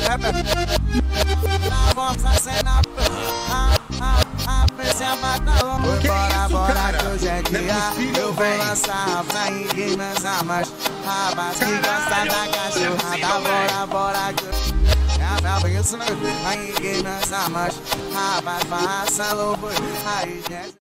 Vamos acenar. Bora que hoje é dia. Eu vou lançar pra ninguém dançar mais. Rapaz que gosta da cachorrada. Bora que eu bravo isso não. Pra ninguém dançar mais. Rapaz, faça louco. Aí, gente.